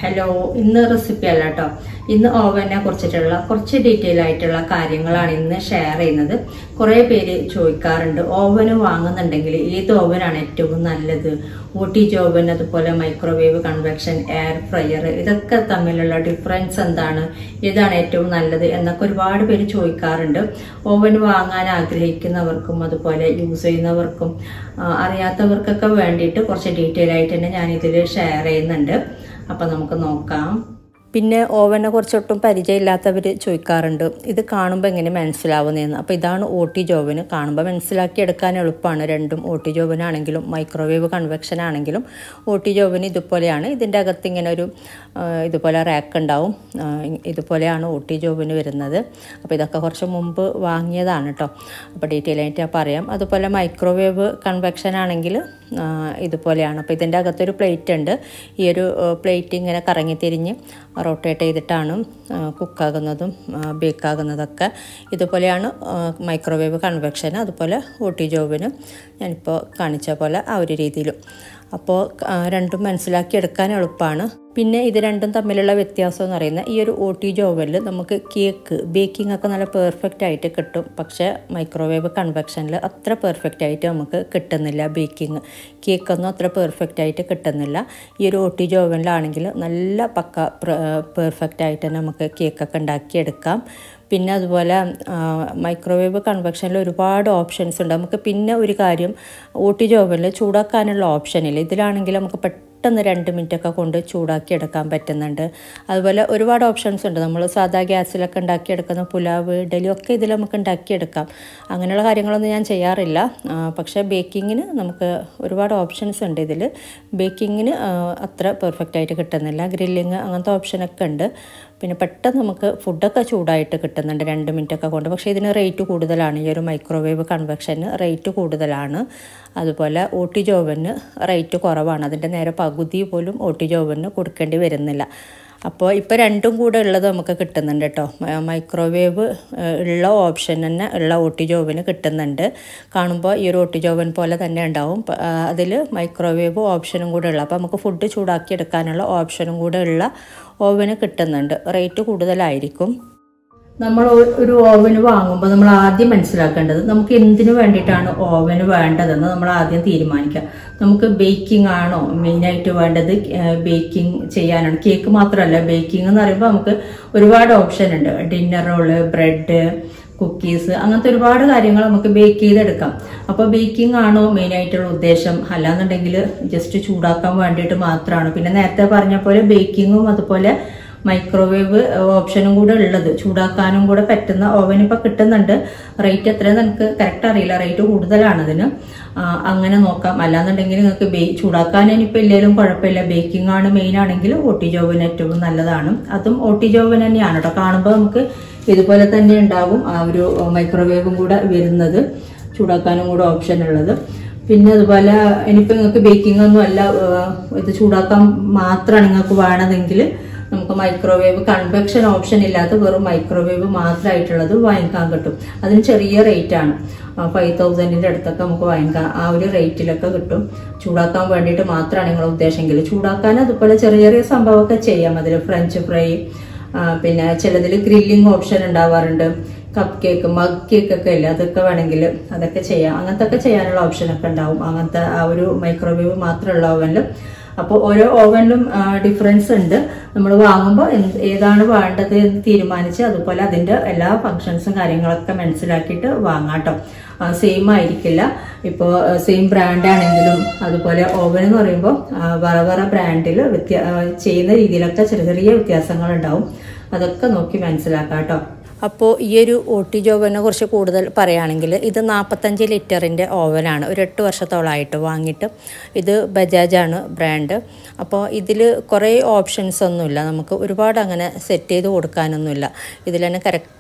Hello, ഇന്ന് recipe അല്ല കേട്ടോ. ഇന്ന് ഓവനെ കുറിച്ചിട്ടുള്ള കുറച്ച് ഡീറ്റെയിൽ ആയിട്ടുള്ള കാര്യങ്ങളാണ് ഇന്ന് ഷെയർ ചെയ്യുന്നത്. കുറേ പേര് ചോദിക്കാറുണ്ട്, ഓവന് വാങ്ങുന്നുണ്ടെങ്കിൽ ഏത് ഓവനാണ് ഏറ്റവും നല്ലത്, OTG ഓവൻ, അതുപോലെ മൈക്രോവേവ്, കൺവെക്ഷൻ, എയർ ഫ്രയർ, ഇതൊക്കെ തമ്മിലുള്ള ഡിഫറൻസ് എന്താണ്, ഏതാണ് ഏറ്റവും നല്ലത് എന്നൊക്കെ ഒരുപാട് പേര് ചോദിക്കാറുണ്ട്. ഓവൻ വാങ്ങാൻ ആഗ്രഹിക്കുന്നവർക്കും അതുപോലെ യൂസ് ചെയ്യുന്നവർക്കും അറിയാത്തവർക്കൊക്കെ വേണ്ടിയിട്ട് കുറച്ച് ഡീറ്റെയിൽ ആയിട്ട് തന്നെ ഞാനിതിൽ ഷെയർ ചെയ്യുന്നുണ്ട്. അപ്പം നമുക്ക് നോക്കാം. പിന്നെ ഓവനെ കുറിച്ചൊട്ടും പരിചയമില്ലാത്തവർ ചോദിക്കാറുണ്ട്, ഇത് കാണുമ്പോൾ എങ്ങനെ മനസ്സിലാവുന്നതെന്ന്. അപ്പോൾ ഇതാണ് OTG ഓവൻ. കാണുമ്പോൾ മനസ്സിലാക്കി എടുക്കാൻ എളുപ്പമാണ്. രണ്ടും OTG ഓവൻ ആണെങ്കിലും മൈക്രോവേവ് കൺവെക്ഷൻ ആണെങ്കിലും OTG ഓവൻ ഇതുപോലെയാണ്. ഇതിൻ്റെ അകത്ത് ഇങ്ങനെ ഒരു ഇതുപോലെ റാക്ക് ഉണ്ടാവും. ഇതുപോലെയാണ് OTG ഓവൻ വരുന്നത്. അപ്പോൾ ഇതൊക്കെ കുറച്ച് മുമ്പ് വാങ്ങിയതാണ് കേട്ടോ. അപ്പോൾ ഡീറ്റെയിൽ ആയിട്ട് ഞാൻ പറയാം. അതുപോലെ മൈക്രോവേവ് കൺവെക്ഷൻ ആണെങ്കിൽ ഇതുപോലെയാണ്. അപ്പോൾ ഇതിൻ്റെ അകത്തൊരു പ്ലേറ്റ് ഉണ്ട്. ഈ ഒരു പ്ലേറ്റ് ഇങ്ങനെ കറങ്ങി തിരിഞ്ഞ് റൊട്ടേറ്റ് ചെയ്തിട്ടാണ് കുക്കാകുന്നതും ബേക്കാകുന്നതൊക്കെ. ഇതുപോലെയാണ് മൈക്രോവേവ് കൺവെക്ഷൻ. അതുപോലെ OTG ഓവന് ഞാനിപ്പോൾ കാണിച്ച പോലെ ആ ഒരു രീതിയിലും. അപ്പോൾ രണ്ടും മനസ്സിലാക്കി എടുക്കാൻ എളുപ്പമാണ്. പിന്നെ ഇത് രണ്ടും തമ്മിലുള്ള വ്യത്യാസം എന്ന് പറയുന്നത്, ഈ ഒരു OTG ഓവനിൽ നമുക്ക് കേക്ക് ബേക്കിംഗ് ഒക്കെ നല്ല പെർഫെക്റ്റ് ആയിട്ട് കിട്ടും. പക്ഷേ മൈക്രോവേവ് കൺവെക്ഷനിൽ അത്ര പെർഫെക്റ്റ് ആയിട്ട് നമുക്ക് കിട്ടുന്നില്ല. ബേക്കിംഗ് കേക്കൊന്നും അത്ര പെർഫെക്റ്റ് ആയിട്ട് കിട്ടുന്നില്ല. ഈ ഒരു OTG ഓവനിലാണെങ്കിൽ നല്ല പക്ക പെർഫെക്റ്റ് ആയിട്ട് തന്നെ നമുക്ക് കേക്കൊക്കെ ഉണ്ടാക്കിയെടുക്കാം. പിന്നെ അതുപോലെ മൈക്രോവേവ് കൺവെക്ഷനിൽ ഒരുപാട് ഓപ്ഷൻസ് ഉണ്ട് നമുക്ക്. പിന്നെ ഒരു കാര്യം, OTG ഓവനിൽ ചൂടാക്കാനുള്ള ഓപ്ഷനില്ല. ഇതിലാണെങ്കിൽ നമുക്ക് പെട്ടെന്ന് 2 മിനിറ്റൊക്കെ കൊണ്ട് ചൂടാക്കി എടുക്കാൻ പറ്റുന്നുണ്ട്. അതുപോലെ ഒരുപാട് ഓപ്ഷൻസ് ഉണ്ട്. നമ്മൾ സാധാ ഗ്യാസിലൊക്കെ ഉണ്ടാക്കിയെടുക്കുന്ന പുലാവ്, ഇഡലി ഒക്കെ ഇതിൽ നമുക്ക് ഉണ്ടാക്കിയെടുക്കാം. അങ്ങനെയുള്ള കാര്യങ്ങളൊന്നും ഞാൻ ചെയ്യാറില്ല. പക്ഷേ ബേക്കിങ്ങിന് നമുക്ക് ഒരുപാട് ഓപ്ഷൻസ് ഉണ്ട് ഇതിൽ. ബേക്കിങ്ങിന് അത്ര പെർഫെക്റ്റ് ആയിട്ട് കിട്ടുന്നില്ല. ഗ്രില്ലിങ് അങ്ങനത്തെ ഓപ്ഷനൊക്കെ ഉണ്ട്. പിന്നെ പെട്ടെന്ന് നമുക്ക് ഫുഡൊക്കെ ചൂടായിട്ട് കിട്ടുന്നുണ്ട് 2 മിനിറ്റൊക്കെ കൊണ്ട്. പക്ഷേ ഇതിന് റേറ്റ് കൂടുതലാണ്. ഈ ഒരു മൈക്രോവേവ് കൺവെക്ഷന് റേറ്റ് കൂടുതലാണ്. അതുപോലെ OTG ഓവന് റേറ്റ് കുറവാണ്. അതിൻ്റെ നേരെ പകുതി പോലും OTG ഓവന് കൊടുക്കേണ്ടി വരുന്നില്ല. അപ്പോൾ ഇപ്പോൾ രണ്ടും കൂടെ ഉള്ളത് നമുക്ക് കിട്ടുന്നുണ്ട് കേട്ടോ. മൈക്രോവേവ് ഉള്ള ഓപ്ഷൻ തന്നെ ഉള്ള OTG ഓവന് കിട്ടുന്നുണ്ട്. കാണുമ്പോൾ ഈ ഒരു OTG ഓവൻ പോലെ തന്നെ ഉണ്ടാവും. അതിൽ മൈക്രോവേവ് ഓപ്ഷനും കൂടെ ഉള്ള, അപ്പോൾ നമുക്ക് ഫുഡ് ചൂടാക്കി എടുക്കാനുള്ള ഓപ്ഷനും കൂടെ ഉള്ള ഓവന് കിട്ടുന്നുണ്ട്. റേറ്റ് കൂടുതലായിരിക്കും. നമ്മൾ ഒരു ഓവന് വാങ്ങുമ്പോൾ നമ്മൾ ആദ്യം മനസ്സിലാക്കേണ്ടത്, നമുക്ക് എന്തിനു വേണ്ടിയിട്ടാണ് ഓവന് വേണ്ടതെന്ന് നമ്മൾ ആദ്യം തീരുമാനിക്കാം. നമുക്ക് ബേക്കിംഗ് ആണോ മെയിനായിട്ട് വേണ്ടത്? ബേക്കിംഗ് ചെയ്യാനാണ്. കേക്ക് മാത്രമല്ല, ബേക്കിംഗ് എന്ന് പറയുമ്പോൾ നമുക്ക് ഒരുപാട് ഓപ്ഷൻ ഉണ്ട്. ഡിന്നർ റോള്, ബ്രെഡ്, കുക്കീസ്, അങ്ങനത്തെ ഒരുപാട് കാര്യങ്ങൾ നമുക്ക് ബേക്ക് ചെയ്തെടുക്കാം. അപ്പോൾ ബേക്കിംഗ് ആണോ മെയിനായിട്ടുള്ള ഉദ്ദേശം? അല്ലാന്നുണ്ടെങ്കിൽ ജസ്റ്റ് ചൂടാക്കാൻ വേണ്ടിയിട്ട് മാത്രമാണ്. പിന്നെ നേരത്തെ പറഞ്ഞ പോലെ ബേക്കിങ്ങും അതുപോലെ മൈക്രോവേവ് ഓപ്ഷനും കൂടെ ഉള്ളത്, ചൂടാക്കാനും കൂടെ പറ്റുന്ന ഓവൻ ഇപ്പോൾ കിട്ടുന്നുണ്ട്. റേറ്റ് എത്രയെന്ന് എനിക്ക് കറക്റ്റ് അറിയില്ല. റേറ്റ് കൂടുതലാണ് അതിന്. അങ്ങനെ നോക്കാം. അല്ലാന്നുണ്ടെങ്കിൽ നിങ്ങൾക്ക് ചൂടാക്കാൻ ഇനിയിപ്പോൾ ഇല്ലെങ്കിലും കുഴപ്പമില്ല. ബേക്കിംഗ് ആണ് മെയിൻ ആണെങ്കിൽ OTG ഓവൻ ഏറ്റവും നല്ലതാണ്. അതും OTG ഓവൻ തന്നെയാണ് കേട്ടോ. കാണുമ്പോൾ നമുക്ക് ഇതുപോലെ തന്നെ ഉണ്ടാകും ആ ഒരു മൈക്രോവേവും കൂടെ വരുന്നത്, ചൂടാക്കാനും കൂടെ ഓപ്ഷൻ ഉള്ളത്. പിന്നെ അതുപോലെ ഇനിയിപ്പോൾ നിങ്ങൾക്ക് ബേക്കിംഗ് ഒന്നും അല്ല, ഇത് ചൂടാക്കാൻ മാത്രമാണ് നിങ്ങൾക്ക് വേണതെങ്കിൽ നമുക്ക് മൈക്രോവേവ് കൺവെക്ഷൻ ഓപ്ഷൻ ഇല്ലാത്ത വെറും മൈക്രോവേവ് മാത്രമായിട്ടുള്ളത് വാങ്ങിക്കാൻ കിട്ടും. അതിന് ചെറിയ റേറ്റ് ആണ്. 5000-ന്റെ അടുത്തൊക്കെ നമുക്ക് വാങ്ങിക്കാം. ആ ഒരു റേറ്റിലൊക്കെ കിട്ടും. ചൂടാക്കാൻ വേണ്ടിയിട്ട് മാത്രമാണ് നിങ്ങൾ ഉദ്ദേശമെങ്കിൽ. ചൂടാക്കാൻ അതുപോലെ ചെറിയ ചെറിയ സംഭവമൊക്കെ ചെയ്യാം. അതിൽ ഫ്രഞ്ച് ഫ്രൈ, പിന്നെ ചിലതിൽ ഗ്രില്ലിംഗ് ഓപ്ഷൻ ഉണ്ടാവാറുണ്ട്. കപ്പ് കേക്ക്, മഗ് കേക്ക് ഒക്കെ ഇല്ല, അതൊക്കെ വേണമെങ്കിൽ അതൊക്കെ ചെയ്യാം. അങ്ങനത്തെ ഒക്കെ ചെയ്യാനുള്ള ഓപ്ഷനൊക്കെ ഉണ്ടാവും അങ്ങനത്തെ ആ ഒരു മൈക്രോവേവ് മാത്രമുള്ള ഓവനിൽ. അപ്പോൾ ഓരോ ഓവനിലും ഡിഫറൻസ് ഉണ്ട്. നമ്മൾ വാങ്ങുമ്പോൾ ഏതാണ് വേണ്ടത് എന്ന് തീരുമാനിച്ച് അതുപോലെ അതിൻ്റെ എല്ലാ ഫങ്ഷൻസും കാര്യങ്ങളൊക്കെ മനസ്സിലാക്കിയിട്ട് വാങ്ങാം കേട്ടോ. സെയിം ആയിരിക്കില്ല. ഇപ്പോൾ സെയിം ബ്രാൻഡ് ആണെങ്കിലും അതുപോലെ ഓവൻ എന്ന് പറയുമ്പോൾ വേറെ വേറെ ബ്രാൻഡിൽ ചെയ്യുന്ന രീതിയിലൊക്കെ ചെറിയ ചെറിയ വ്യത്യാസങ്ങൾ ഉണ്ടാവും. അതൊക്കെ നോക്കി മനസ്സിലാക്കാം കേട്ടോ. അപ്പോൾ ഈ ഒരു OTG ഓവനെ കുറിച്ച് കൂടുതൽ പറയുകയാണെങ്കിൽ, ഇത് 45 ലിറ്ററിൻ്റെ ഓവനാണ്. ഒരു 8 വർഷത്തോളമായിട്ട് വാങ്ങിയിട്ട്. ഇത് ബജാജാണ് ബ്രാൻഡ്. അപ്പോൾ ഇതിൽ കുറേ ഓപ്ഷൻസ് ഒന്നുമില്ല. നമുക്ക് ഒരുപാട് അങ്ങനെ സെറ്റ് ചെയ്ത് കൊടുക്കാനൊന്നുമില്ല. ഇതിൽ തന്നെ കറക്റ്റ്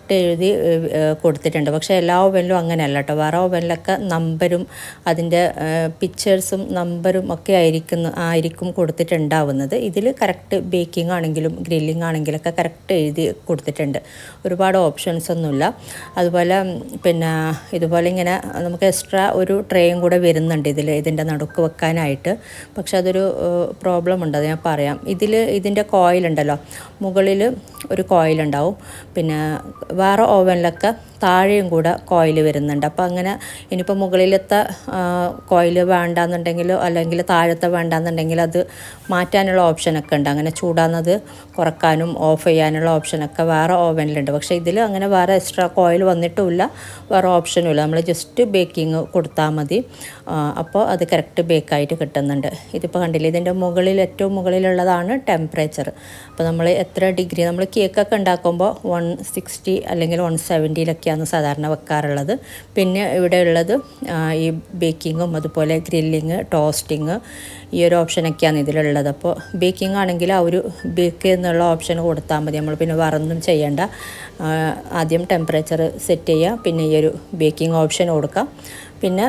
കറക്റ്റ് എഴുതി കൊടുത്തിട്ടുണ്ട്. പക്ഷേ എല്ലാ ഓവനിലും അങ്ങനെയല്ല കേട്ടോ. വേറെ ഓവനിലൊക്കെ നമ്പരും അതിൻ്റെ പിക്ചേഴ്സും നമ്പരും ഒക്കെ ആയിരിക്കും കൊടുത്തിട്ടുണ്ടാവുന്നത്. ഇതിൽ കറക്റ്റ് ബേക്കിംഗ് ആണെങ്കിലും ഗ്രില്ലിംഗ് ആണെങ്കിലൊക്കെ കറക്റ്റ് എഴുതി കൊടുത്തിട്ടുണ്ട്. ഒരുപാട് ഓപ്ഷൻസ് ഒന്നുമില്ല. അതുപോലെ പിന്നെ ഇതുപോലെ ഇങ്ങനെ നമുക്ക് എക്സ്ട്രാ ഒരു ട്രേയും കൂടെ വരുന്നുണ്ട് ഇതിൻ്റെ നടുക്ക് വെക്കാനായിട്ട്. പക്ഷെ അതൊരു പ്രോബ്ലം ഉണ്ട്, അത് ഞാൻ പറയാം. ഇതിൻ്റെ കോയിലുണ്ടല്ലോ, മുകളിൽ ഒരു കോയിലുണ്ടാവും. പിന്നെ വേറെ ഓവനിലൊക്കെ താഴെയും കൂടെ കോയിൽ വരുന്നുണ്ട്. അപ്പോൾ അങ്ങനെ ഇനിയിപ്പോൾ മുകളിലത്തെ കോയിൽ വേണ്ടാന്നുണ്ടെങ്കിലോ അല്ലെങ്കിൽ താഴത്തെ വേണ്ടാന്നുണ്ടെങ്കിൽ അത് മാറ്റാനുള്ള ഓപ്ഷനൊക്കെ ഉണ്ട്. അങ്ങനെ ചൂടാകുന്നത് കുറക്കാനും ഓഫ് ചെയ്യാനുള്ള ഓപ്ഷനൊക്കെ വേറെ ഓവനിലുണ്ട്. പക്ഷേ ഇതിൽ അങ്ങനെ വേറെ എക്സ്ട്രാ കോയിൽ വന്നിട്ടുമില്ല, വേറെ ഓപ്ഷനും ഇല്ല. നമ്മൾ ജസ്റ്റ് ബേക്കിംഗ് കൊടുത്താൽ മതി. അപ്പോൾ അത് കറക്റ്റ് ബേക്കായിട്ട് കിട്ടുന്നുണ്ട്. ഇതിപ്പോൾ കണ്ടില്ലേ, ഇതിൻ്റെ മുകളിൽ ഏറ്റവും മുകളിലുള്ളതാണ് ടെമ്പറേച്ചർ. അപ്പോൾ നമ്മൾ എത്ര ഡിഗ്രി, നമ്മൾ കേക്കൊക്കെ ഉണ്ടാക്കുമ്പോൾ 160 അല്ലെങ്കിൽ 170 സാധാരണ വെക്കാറുള്ളത്. പിന്നെ ഇവിടെ ഉള്ളത് ഈ ബേക്കിങ്ങും അതുപോലെ ഗ്രില്ലിങ്, ടോസ്റ്റിങ്, ഈ ഒരു ഓപ്ഷനൊക്കെയാണ് ഇതിലുള്ളത്. അപ്പോൾ ബേക്കിംഗ് ആണെങ്കിൽ ആ ഒരു ബേക്ക് എന്നുള്ള ഓപ്ഷൻ കൊടുത്താൽ മതി. നമ്മൾ പിന്നെ വേറൊന്നും ചെയ്യേണ്ട. ആദ്യം ടെമ്പറേച്ചർ സെറ്റ് ചെയ്യുക, പിന്നെ ഈ ഒരു ബേക്കിംഗ് ഓപ്ഷൻ കൊടുക്കാം. പിന്നെ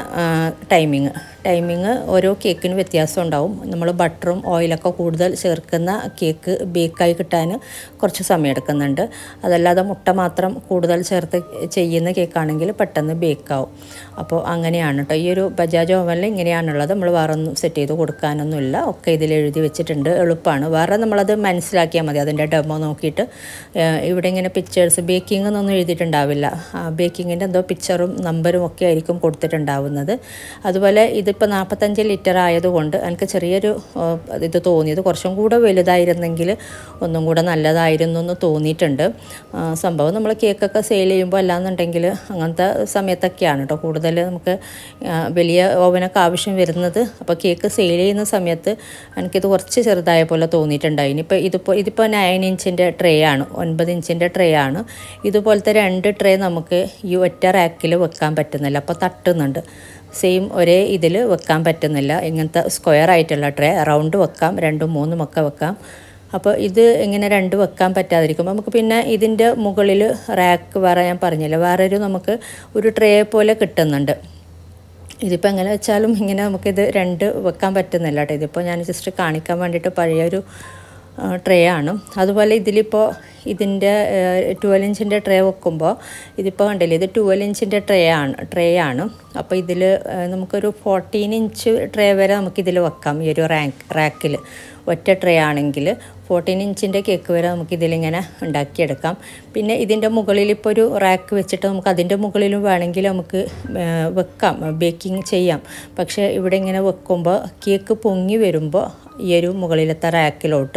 ടൈമിങ് ഓരോ കേക്കിന് വ്യത്യാസം ഉണ്ടാവും. നമ്മൾ ബട്ടറും ഓയിലൊക്കെ കൂടുതൽ ചേർക്കുന്ന കേക്ക് ബേക്കായി കിട്ടാൻ കുറച്ച് സമയം എടുക്കുന്നുണ്ട്. അതല്ലാതെ മുട്ട മാത്രം കൂടുതൽ ചേർത്ത് ചെയ്യുന്ന കേക്കാണെങ്കിൽ പെട്ടെന്ന് ബേക്കാവും. അപ്പോൾ അങ്ങനെയാണ് കേട്ടോ. ഈ ഒരു ബജാജ് ഓവനിൽ ഇങ്ങനെയാണുള്ളത്. നമ്മൾ വേറെ ഒന്നും സെറ്റ് ചെയ്ത് കൊടുക്കാനൊന്നുമില്ല, ഒക്കെ ഇതിൽ എഴുതി വെച്ചിട്ടുണ്ട്. എളുപ്പമാണ്. വേറെ നമ്മളത് മനസ്സിലാക്കിയാൽ മതി, അതിൻ്റെ ഡെമോ നോക്കിയിട്ട്. ഇവിടെ ഇങ്ങനെ പിക്ചേഴ്സ് ബേക്കിംഗ് എന്നൊന്നും എഴുതിയിട്ടുണ്ടാവില്ല. ബേക്കിങ്ങിൻ്റെ എന്തോ പിക്ചറും നമ്പരും ഒക്കെ ആയിരിക്കും കൊടുത്തിട്ടുണ്ടാവുന്നത്. അതുപോലെ ഇതിപ്പോൾ 45 ലിറ്റർ ആയതുകൊണ്ട് എനിക്ക് ചെറിയൊരു ഇത് തോന്നിയത് കുറച്ചും കൂടെ വലുതായിരുന്നെങ്കിൽ ഒന്നും കൂടെ നല്ലതായിരുന്നു എന്ന് തോന്നിയിട്ടുണ്ട്. സംഭവം നമ്മൾ കേക്കൊക്കെ സെയിൽ ചെയ്യുമ്പോൾ അല്ലാന്നുണ്ടെങ്കിൽ അങ്ങനത്തെ സമയത്തൊക്കെയാണ് കേട്ടോ കൂടുതൽ നമുക്ക് വലിയ ഓവനൊക്കെ ആവശ്യം വരുന്നത്. അപ്പോൾ കേക്ക് സെയിൽ ചെയ്യുന്ന സമയത്ത് എനിക്കിത് കുറച്ച് ചെറുതായ പോലെ തോന്നിയിട്ടുണ്ടായി. ഇതിപ്പോൾ 9 ഇഞ്ചിൻ്റെ ട്രേ ആണ്, 9 ഇഞ്ചിൻ്റെ ട്രേ ആണ്. ഇതുപോലത്തെ 2 ട്രേ നമുക്ക് ഈ ഒറ്റ റാക്കിൽ വെക്കാൻ പറ്റുന്നില്ല. അപ്പോൾ തട്ടുന്നുണ്ട്. സെയിം ഒരേ ഇതിൽ വെക്കാൻ പറ്റുന്നില്ല. ഇങ്ങനത്തെ സ്ക്വയർ ആയിട്ടുള്ള ട്രേ റൗണ്ട് വെക്കാം, 2ഉം 3ഉം ഒക്കെ വെക്കാം. അപ്പോൾ ഇത് ഇങ്ങനെ 2 വെക്കാൻ പറ്റാതിരിക്കും. നമുക്ക് പിന്നെ ഇതിൻ്റെ മുകളിൽ റാക്ക് വേറെ, ഞാൻ പറഞ്ഞില്ല, വേറൊരു നമുക്ക് ഒരു ട്രേ പോലെ കിട്ടുന്നുണ്ട്. ഇതിപ്പോൾ എങ്ങനെ വെച്ചാലും ഇങ്ങനെ നമുക്കിത് 2 വെക്കാൻ പറ്റുന്നില്ല കേട്ടോ. ഇതിപ്പോൾ ഞാൻ ജസ്റ്റ് കാണിക്കാൻ വേണ്ടിയിട്ട് പഴയൊരു ട്രേ ആണ്. അതുപോലെ ഇതിലിപ്പോൾ ഇതിൻ്റെ 12 ഇഞ്ചിൻ്റെ ട്രേ വെക്കുമ്പോൾ ഇതിപ്പോൾ കണ്ടില്ലേ, ഇത് 12 ഇഞ്ചിൻ്റെ ട്രേ ആണ്. അപ്പോൾ ഇതിൽ നമുക്കൊരു 14 ഇഞ്ച് ട്രേ വരെ നമുക്കിതിൽ വെക്കാം. ഈ ഒരു റാക്കിൽ ഒറ്റ ട്രേ ആണെങ്കിൽ 14 ഇഞ്ചിൻ്റെ കേക്ക് വരെ നമുക്കിതിലിങ്ങനെ ഉണ്ടാക്കിയെടുക്കാം. പിന്നെ ഇതിൻ്റെ മുകളിൽ ഇപ്പോൾ ഒരു റാക്ക് വെച്ചിട്ട് നമുക്ക് അതിൻ്റെ മുകളിലും വേണമെങ്കിൽ നമുക്ക് വെക്കാം, ബേക്കിംഗ് ചെയ്യാം. പക്ഷേ ഇവിടെ ഇങ്ങനെ വെക്കുമ്പോൾ കേക്ക് പൊങ്ങി വരുമ്പോൾ ഈ ഒരു മുകളിലത്തെ റാക്കിലോട്ട്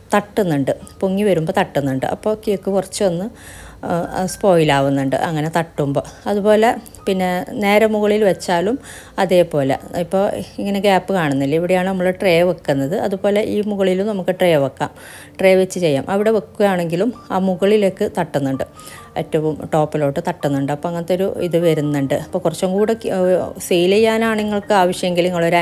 പൊങ്ങി വരുമ്പോൾ തട്ടുന്നുണ്ട്. അപ്പോൾ കേക്ക് കുറച്ചൊന്ന് സ്പോയിലാവുന്നുണ്ട് അങ്ങനെ തട്ടുമ്പോൾ. അതുപോലെ പിന്നെ നേരെ മുകളിൽ വെച്ചാലും അതേപോലെ. ഇപ്പോൾ ഇങ്ങനെ ഗ്യാപ്പ് കാണുന്നില്ല, ഇവിടെയാണ് നമ്മൾ ട്രേ വെക്കുന്നത്. അതുപോലെ ഈ മുകളിലും നമുക്ക് ട്രേ വെക്കാം, ട്രേ വെച്ച് ചെയ്യാം. അവിടെ വെക്കുകയാണെങ്കിലും ആ മുകളിലേക്ക് തട്ടുന്നുണ്ട്, ഏറ്റവും ടോപ്പിലോട്ട് തട്ടുന്നുണ്ട്. അപ്പോൾ അങ്ങനത്തെ ഒരു ഇത് വരുന്നുണ്ട്. അപ്പോൾ കുറച്ചും കൂടെ സെയിൽ ചെയ്യാനാണ് നിങ്ങൾക്ക് ആവശ്യമെങ്കിൽ നിങ്ങളൊരു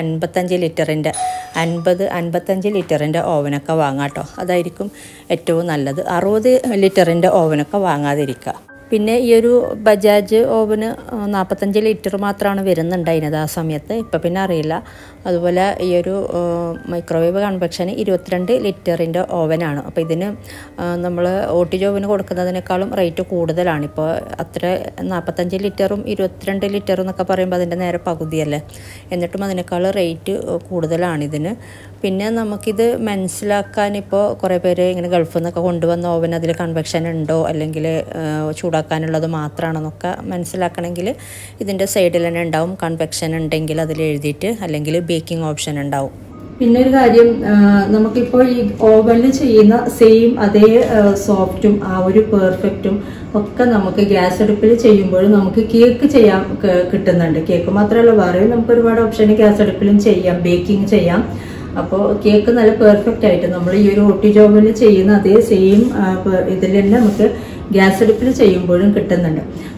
55 ലിറ്ററിൻ്റെ ഓവനൊക്കെ വാങ്ങാം കേട്ടോ. അതായിരിക്കും ഏറ്റവും നല്ലത്. 60 ലിറ്ററിൻ്റെ ഓവനൊക്കെ വാങ്ങാതിരിക്കുക. പിന്നെ ഈ ഒരു ബജാജ് ഓവന് 45 ലിറ്റർ മാത്രമാണ് വരുന്നുണ്ടായിരുന്നത് ആ സമയത്ത്. ഇപ്പം പിന്നെ അറിയില്ല. അതുപോലെ ഈ ഒരു മൈക്രോവേവ് കൺവെക്ഷന് 22 ലിറ്ററിൻ്റെ ഓവനാണ്. അപ്പോൾ ഇതിന് നമ്മൾ OTG ഓവന് കൊടുക്കുന്നതിനേക്കാളും റേറ്റ് കൂടുതലാണ്. ഇപ്പോൾ അത്ര 45 ലിറ്ററും 22 ലിറ്ററും എന്നൊക്കെ പറയുമ്പോൾ അതിൻ്റെ നേരെ പകുതിയല്ലേ. എന്നിട്ടും അതിനേക്കാൾ റേറ്റ് കൂടുതലാണ് ഇതിന്. പിന്നെ നമുക്കിത് മനസ്സിലാക്കാൻ ഇപ്പോൾ കുറേ പേര് ഇങ്ങനെ ഗൾഫിൽ നിന്നൊക്കെ കൊണ്ടുവന്ന ഓവൻ അതിൽ കൺവെക്ഷൻ ഉണ്ടോ അല്ലെങ്കിൽ ചൂടാക്കാനുള്ളത് മാത്രമാണെന്നൊക്കെ മനസ്സിലാക്കണമെങ്കിൽ ഇതിൻ്റെ സൈഡിൽ തന്നെ ഉണ്ടാവും കൺവെക്ഷൻ ഉണ്ടെങ്കിൽ അതിൽ എഴുതിയിട്ട്, അല്ലെങ്കിൽ ബേക്കിംഗ് ഓപ്ഷൻ ഉണ്ടാവും. പിന്നെ ഒരു കാര്യം, നമുക്കിപ്പോൾ ഈ ഓവനിൽ ചെയ്യുന്ന സെയിം അതേ സോഫ്റ്റും ആ ഒരു പെർഫെക്റ്റും ഒക്കെ നമുക്ക് ഗ്യാസ് അടുപ്പിൽ ചെയ്യുമ്പോഴും നമുക്ക് കേക്ക് ചെയ്യാൻ കിട്ടുന്നുണ്ട്. കേക്ക് മാത്രമല്ല വേറെയും നമുക്ക് ഒരുപാട് ഓപ്ഷൻ ഗ്യാസ് അടുപ്പിലും ചെയ്യാം, ബേക്കിംഗ് ചെയ്യാം. അപ്പോൾ കേക്ക് നല്ല പെർഫെക്റ്റ് ആയിട്ട് നമ്മൾ ഈ ഒരു OTG ഓവനിൽ ചെയ്യുന്ന അതേ സെയിം ഇതിൽ തന്നെ നമുക്ക് ഗ്യാസ് അടുപ്പിൽ ചെയ്യുമ്പോഴും കിട്ടുന്നുണ്ട്.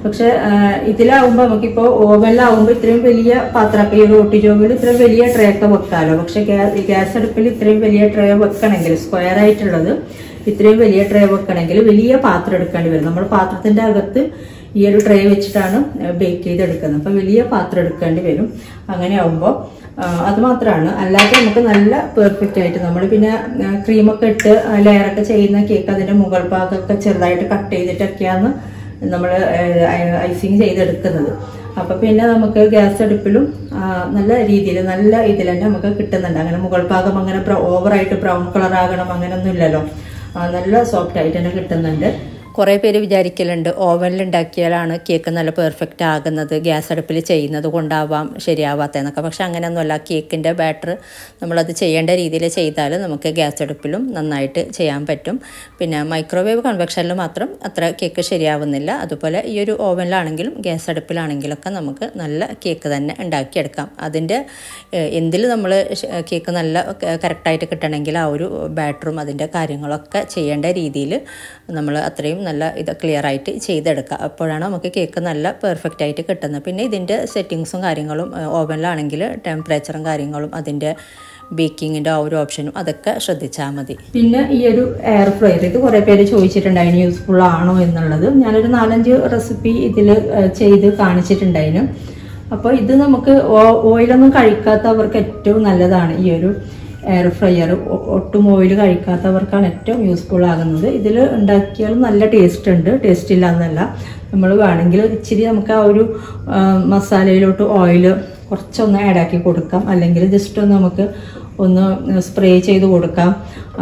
പക്ഷെ ഇതിലാവുമ്പോൾ നമുക്കിപ്പോൾ ഓവനിലാവുമ്പോൾ ഇത്രയും വലിയ പാത്രമൊക്കെ ഈ റോട്ടി ജോബിൽ ഇത്രയും വലിയ ട്രേ ഒക്കെ വെക്കാമല്ലോ. പക്ഷെ ഗ്യാസ് അടുപ്പിൽ ഇത്രയും വലിയ ട്രേ വെക്കണമെങ്കിൽ സ്ക്വയർ ആയിട്ടുള്ളത് ഇത്രയും വലിയ ട്രേ വെക്കണമെങ്കിൽ വലിയ പാത്രം എടുക്കേണ്ടി വരും. നമ്മൾ പാത്രത്തിന്റെ അകത്ത് ഈ ഒരു ട്രേ വെച്ചിട്ടാണ് ബേക്ക് ചെയ്തെടുക്കുന്നത്. അപ്പം വലിയ പാത്രം എടുക്കേണ്ടി വരും. അങ്ങനെ ആവുമ്പോൾ അത് മാത്രമാണ്. അല്ലാതെ നമുക്ക് നല്ല പെർഫെക്റ്റ് ആയിട്ട് നമ്മൾ പിന്നെ ക്രീമൊക്കെ ഇട്ട് ലെയറൊക്കെ ചെയ്യുന്ന കേക്ക് അതിന്റെ മുകൾ ഭാഗമൊക്കെ ചെറുതായിട്ട് കട്ട് ചെയ്തിട്ടൊക്കെയാണ് നമ്മൾ ഐസിങ് ചെയ്തെടുക്കുന്നത്. അപ്പൊ പിന്നെ നമുക്ക് ഗ്യാസ് അടുപ്പിലും നല്ല രീതിയിൽ നല്ല ഇതിൽ തന്നെ നമുക്ക് കിട്ടുന്നുണ്ട്. അങ്ങനെ മുകൾ ഭാഗം അങ്ങനെ ഓവറായിട്ട് ബ്രൗൺ കളർ ആകണം അങ്ങനെയൊന്നും ഇല്ലല്ലോ. നല്ല സോഫ്റ്റ് ആയിട്ട് തന്നെ കിട്ടുന്നുണ്ട്. കുറേ പേര് വിചാരിക്കലുണ്ട് ഓവനിൽ ഉണ്ടാക്കിയാലാണ് കേക്ക് നല്ല പെർഫെക്റ്റ് ആകുന്നത്, ഗ്യാസ് അടുപ്പിൽ ചെയ്യുന്നത് കൊണ്ടാവാം ശരിയാവാത്തതെന്നൊക്കെ. പക്ഷെ അങ്ങനെയൊന്നുമല്ല. കേക്കിൻ്റെ ബാറ്റർ നമ്മളത് ചെയ്യേണ്ട രീതിയിൽ ചെയ്താൽ നമുക്ക് ഗ്യാസ് അടുപ്പിലും നന്നായിട്ട് ചെയ്യാൻ പറ്റും. പിന്നെ മൈക്രോവേവ് കൺവെക്ഷനിൽ മാത്രം അത്ര കേക്ക് ശരിയാവുന്നില്ല. അതുപോലെ ഈ ഒരു ഓവനിലാണെങ്കിലും ഗ്യാസ് അടുപ്പിലാണെങ്കിലൊക്കെ നമുക്ക് നല്ല കേക്ക് തന്നെ ഉണ്ടാക്കിയെടുക്കാം. അതിൻ്റെ എന്തിൽ നമ്മൾ കേക്ക് നല്ല കറക്റ്റായിട്ട് കിട്ടണമെങ്കിൽ ആ ഒരു ബാറ്ററും അതിൻ്റെ കാര്യങ്ങളൊക്കെ ചെയ്യേണ്ട രീതിയിൽ നമ്മൾ അത്രയും നല്ല ഇത് ക്ലിയർ ആയിട്ട് ചെയ്തെടുക്കുക. അപ്പോഴാണ് നമുക്ക് കേക്ക് നല്ല പെർഫെക്റ്റ് ആയിട്ട് കിട്ടുന്നത്. പിന്നെ ഇതിൻ്റെ സെറ്റിങ്സും കാര്യങ്ങളും ഓവനിലാണെങ്കിൽ ടെമ്പറേച്ചറും കാര്യങ്ങളും അതിൻ്റെ ബേക്കിങ്ങിൻ്റെ ആ ഒരു ഓപ്ഷനും അതൊക്കെ ശ്രദ്ധിച്ചാൽ മതി. പിന്നെ ഈ ഒരു എയർ ഫ്രയർ ഇത് കുറേ പേര് ചോദിച്ചിട്ടുണ്ടായിരുന്നു യൂസ്ഫുൾ ആണോ എന്നുള്ളത്. ഞാനൊരു 4-5 റെസിപ്പി ഇതിൽ ചെയ്ത് കാണിച്ചിട്ടുണ്ടായിരുന്നു. അപ്പോൾ ഇത് നമുക്ക് ഓയിലൊന്നും കഴിക്കാത്തവർക്ക് ഏറ്റവും നല്ലതാണ്. ഈ ഒരു എയർ ഫ്രയർ ഒട്ടും ഓയിൽ കഴിക്കാത്തവർക്കാണ് ഏറ്റവും യൂസ്ഫുൾ ആകുന്നത്. ഇതിൽ ഉണ്ടാക്കിയാലും നല്ല ടേസ്റ്റ് ഉണ്ട്, ടേസ്റ്റ് ഇല്ല എന്നല്ല. നമ്മൾ വേണമെങ്കിൽ ഇച്ചിരി നമുക്ക് ആ ഒരു മസാലയിലോട്ട് ഓയിൽ കുറച്ചൊന്ന് ആഡാക്കി കൊടുക്കാം. അല്ലെങ്കിൽ ജസ്റ്റ് ഒന്ന് നമുക്ക് ഒന്ന് സ്പ്രേ ചെയ്ത് കൊടുക്കാം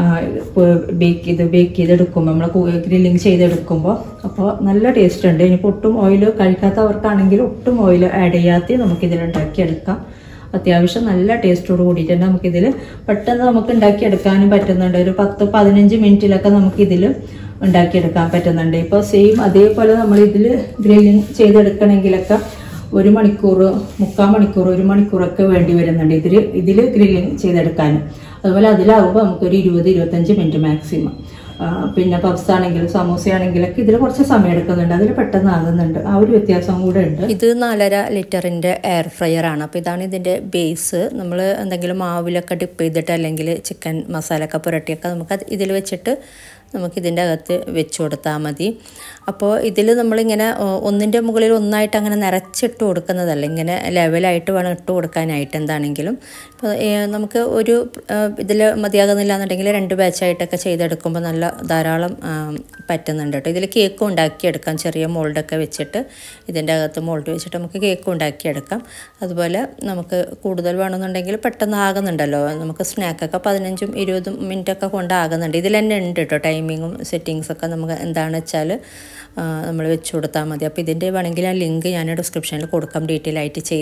ബേക്ക് ചെയ്തെടുക്കുമ്പോൾ നമ്മൾ ഗ്രില്ലിങ് ചെയ്തെടുക്കുമ്പോൾ. അപ്പോൾ നല്ല ടേസ്റ്റ് ഉണ്ട്. ഇനിയിപ്പോൾ ഒട്ടും ഓയിൽ കഴിക്കാത്തവർക്കാണെങ്കിൽ ഒട്ടും ഓയിൽ ആഡ് ചെയ്യാതെ നമുക്കിതിൽ ഉണ്ടാക്കിയെടുക്കാം. അത്യാവശ്യം നല്ല ടേസ്റ്റോട് കൂടിയിട്ട് തന്നെ നമുക്കിതിൽ പെട്ടെന്ന് നമുക്ക് ഉണ്ടാക്കിയെടുക്കാനും പറ്റുന്നുണ്ട്. ഒരു 10-15 മിനിറ്റിലൊക്കെ നമുക്കിതിൽ ഉണ്ടാക്കിയെടുക്കാൻ പറ്റുന്നുണ്ട്. ഇപ്പോൾ സെയിം അതേപോലെ നമ്മളിതിൽ ഗ്രില്ലിങ് ചെയ്തെടുക്കണമെങ്കിലൊക്കെ 1 മണിക്കൂർ, 3/4 മണിക്കൂർ, 1 മണിക്കൂറൊക്കെ വേണ്ടി വരുന്നുണ്ട് ഇതിൽ ഗ്രില്ലിങ് ചെയ്തെടുക്കാൻ. അതുപോലെ അതിലാവുമ്പോൾ നമുക്കൊരു 20-25 മിനിറ്റ് മാക്സിമം. പിന്നെ പപ്സ് ആണെങ്കിലും സമൂസ ആണെങ്കിലൊക്കെ ഇതിൽ കുറച്ച് സമയം എടുക്കുന്നുണ്ട്, അതിൽ പെട്ടെന്ന് ആകുന്നുണ്ട്. ആ ഒരു വ്യത്യാസം കൂടെ ഉണ്ട്. ഇത് 4.5 ലിറ്ററിൻ്റെ എയർ ഫ്രയർ ആണ്. അപ്പോൾ ഇതാണ് ഇതിൻ്റെ ബേസ്. നമ്മൾ എന്തെങ്കിലും മാവിലൊക്കെ ഡിപ്പ് ചെയ്തിട്ട് അല്ലെങ്കിൽ ചിക്കൻ മസാല ഒക്കെ പുരട്ടിയൊക്കെ നമുക്ക് ഇതിൽ വെച്ചിട്ട് നമുക്കിതിൻ്റെ അകത്ത് വെച്ച് കൊടുത്താൽ മതി. അപ്പോൾ ഇതിൽ നമ്മളിങ്ങനെ ഒന്നിൻ്റെ മുകളിൽ ഒന്നായിട്ട് അങ്ങനെ നിറച്ചിട്ട് കൊടുക്കുന്നതല്ല, ഇങ്ങനെ ലെവലായിട്ട് വേണം ഇട്ട് കൊടുക്കാനായിട്ട്. എന്താണെങ്കിലും ഇപ്പോൾ നമുക്ക് ഒരു ഇതിൽ മതിയാകുന്നില്ല എന്നുണ്ടെങ്കിൽ 2 ബാച്ചായിട്ടൊക്കെ ചെയ്തെടുക്കുമ്പോൾ നല്ല ധാരാളം പറ്റുന്നുണ്ട് കേട്ടോ. ഇതിൽ കേക്കും ഉണ്ടാക്കിയെടുക്കാം. ചെറിയ മോൾഡൊക്കെ വെച്ചിട്ട് ഇതിൻ്റെ അകത്ത് മോൾഡ് വെച്ചിട്ട് നമുക്ക് കേക്കും ഉണ്ടാക്കിയെടുക്കാം. അതുപോലെ നമുക്ക് കൂടുതൽ വേണമെന്നുണ്ടെങ്കിൽ പെട്ടെന്ന് ആകുന്നുണ്ടല്ലോ. നമുക്ക് സ്നാക്കൊക്കെ 15-20 മിനിറ്റൊക്കെ കൊണ്ടാകുന്നുണ്ട്. ഇതിൽ തന്നെ ഉണ്ട് കേട്ടോ ടൈമിങ്ങും സെറ്റിങ്സൊക്കെ. നമുക്ക് എന്താണെന്ന് വെച്ചാൽ നമ്മൾ വെച്ച് കൊടുത്താൽ മതി. അപ്പോൾ ഇതിൻ്റെ വേണമെങ്കിൽ ആ ലിങ്ക് ഞാൻ ഡിസ്ക്രിപ്ഷനിൽ കൊടുക്കാം. ഡീറ്റെയിൽ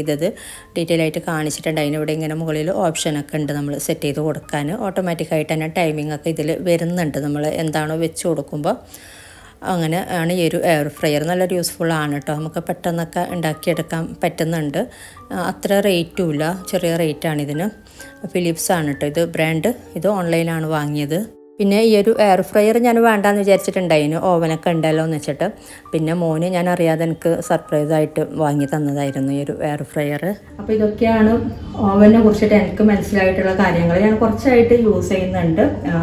ആയിട്ട് കാണിച്ചിട്ടുണ്ട്. അതിനിവിടെ ഇങ്ങനെ മുകളിൽ ഓപ്ഷനൊക്കെ ഉണ്ട് നമ്മൾ സെറ്റ് ചെയ്ത് കൊടുക്കാൻ. ഓട്ടോമാറ്റിക്കായിട്ട് തന്നെ ടൈമിംഗ് ഒക്കെ ഇതിൽ വരുന്നുണ്ട് നമ്മൾ എന്താണോ വെച്ച് കൊടുക്കുമ്പോൾ. അങ്ങനെ ആണ് ഈ ഒരു എയർ ഫ്രയർ. നല്ലൊരു യൂസ്ഫുൾ ആണ് കേട്ടോ. നമുക്ക് പെട്ടെന്നൊക്കെ ഉണ്ടാക്കിയെടുക്കാൻ പറ്റുന്നുണ്ട്. അത്ര റേറ്റും ഇല്ല, ചെറിയ റേറ്റാണ് ഇതിന്. ഫിലിപ്സ് ആണ് കേട്ടോ ഇത് ബ്രാൻഡ്. ഇത് ഓൺലൈനാണ് വാങ്ങിയത്. പിന്നെ ഈ ഒരു എയർ ഫ്രയർ ഞാൻ വേണ്ടാന്ന് വിചാരിച്ചിട്ടുണ്ടായിരുന്നു, ഓവനൊക്കെ ഉണ്ടല്ലോ എന്ന് വെച്ചിട്ട്. പിന്നെ മോന് ഞാൻ അറിയാതെ എനിക്ക് സർപ്രൈസായിട്ട് വാങ്ങി തന്നതായിരുന്നു ഈ ഒരു എയർ ഫ്രയർ. അപ്പോൾ ഇതൊക്കെയാണ് ഓവനെ കുറിച്ചിട്ട് എനിക്ക് മനസ്സിലായിട്ടുള്ള കാര്യങ്ങൾ. ഞാൻ കുറച്ചായിട്ട് യൂസ് ചെയ്യുന്നുണ്ട്.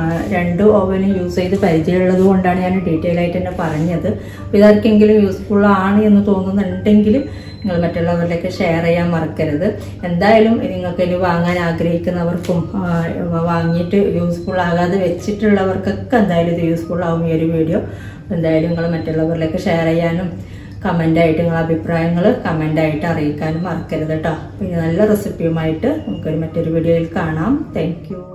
2 ഓവനും യൂസ് ചെയ്ത് പരിചയമുള്ളത് കൊണ്ടാണ് ഞാൻ ഡീറ്റെയിൽ ആയിട്ട് തന്നെ പറഞ്ഞത്. അപ്പോൾ ഇതാർക്കെങ്കിലും യൂസ്ഫുൾ ആണ് എന്ന് തോന്നുന്നുണ്ടെങ്കിൽ നിങ്ങൾ മറ്റുള്ളവരിലേക്ക് ഷെയർ ചെയ്യാൻ മറക്കരുത്. എന്തായാലും നിങ്ങൾക്ക് ഇനി വാങ്ങാൻ ആഗ്രഹിക്കുന്നവർക്കും വാങ്ങിയിട്ട് യൂസ്ഫുൾ ആകാതെ വെച്ചിട്ടുള്ളവർക്കൊക്കെ എന്തായാലും ഇത് യൂസ്ഫുൾ ആവും ഈ ഒരു വീഡിയോ. എന്തായാലും നിങ്ങൾ മറ്റുള്ളവരിലേക്ക് ഷെയർ ചെയ്യാനും കമൻ്റായിട്ട് നിങ്ങളുടെ അഭിപ്രായങ്ങൾ കമൻ്റായിട്ട് അറിയിക്കാനും മറക്കരുത് കേട്ടോ. പിന്നെ നല്ല റെസിപ്പിയുമായിട്ട് നമുക്കൊരു മറ്റൊരു വീഡിയോയിൽ കാണാം. Thank U.